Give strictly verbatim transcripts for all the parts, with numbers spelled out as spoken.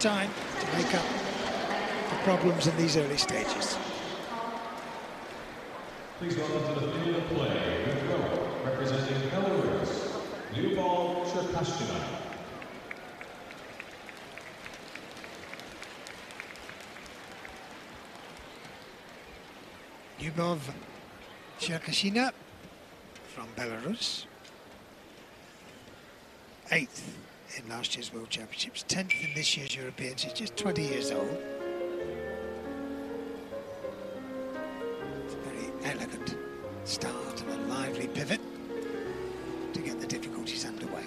time to make up for problems in these early stages. Please welcome to the field of play, with row, representing Belarus, Liubov, Charkashyna. Liubov, Charkashyna from Belarus. Eighth in last year's World Championships, tenth in this year's Europeans. She's just twenty years old. It's a very elegant start and a lively pivot to get the difficulties underway.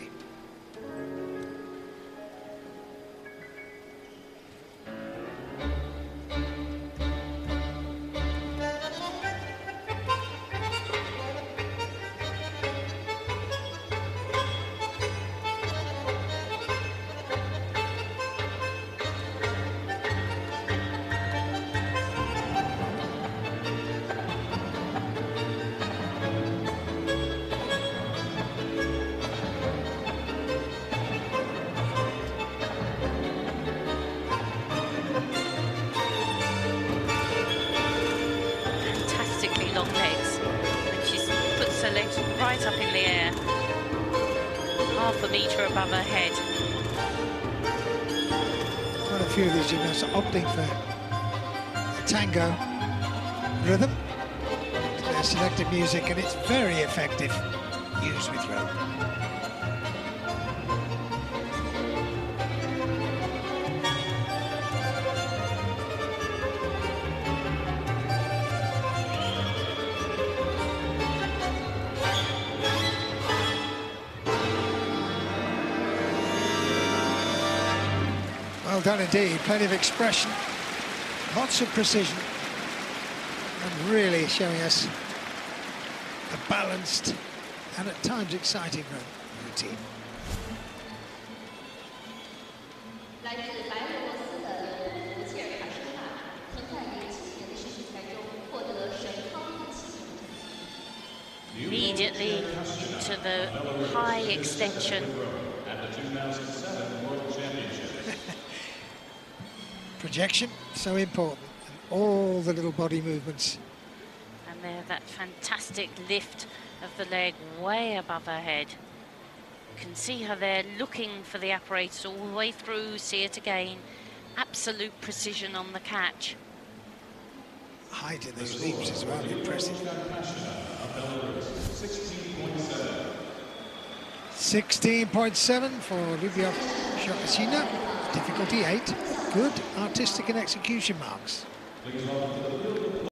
Long legs, and she puts her legs right up in the air, half a metre above her head. Quite a few of these gymnasts are opting for the tango rhythm to their selected music, and it's very effective used with rope. Well done indeed, plenty of expression, lots of precision, and really showing us a balanced and at times exciting routine. Immediately to the high extension. Projection, so important, and all the little body movements. And there, that fantastic lift of the leg way above her head. You can see her there looking for the apparatus all the way through, see it again. Absolute precision on the catch. Height in those leaps as well, impressive. sixteen point seven for Liubov Charkashyna, difficulty eight. Good artistic and execution marks.